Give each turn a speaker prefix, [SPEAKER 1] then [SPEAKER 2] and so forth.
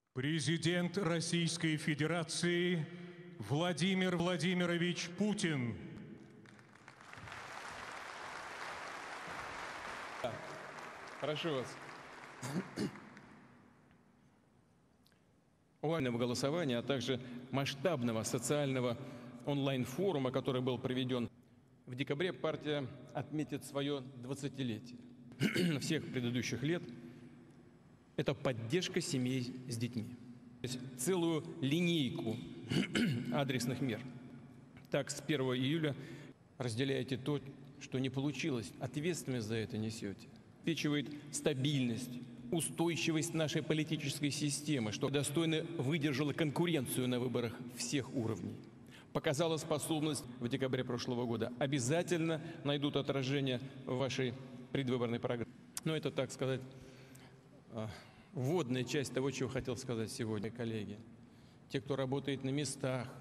[SPEAKER 1] Президент Российской Федерации Владимир Владимирович Путин.
[SPEAKER 2] Прошу вас. Онлайнового голосования, а также масштабного социального онлайн-форума, который был проведен в декабре, партия отметит свое 20-летие всех предыдущих лет. Это поддержка семей с детьми. То есть целую линейку адресных мер. Так, с 1 июля разделяете то, что не получилось. Ответственность за это несете. Обеспечивает стабильность, устойчивость нашей политической системы, что достойно выдержала конкуренцию на выборах всех уровней. Показала способность в декабре прошлого года. Обязательно найдут отражение в вашей предвыборной программе. Но это, так сказать, вводная часть того, чего хотел сказать сегодня, коллеги. Те, кто работает на местах,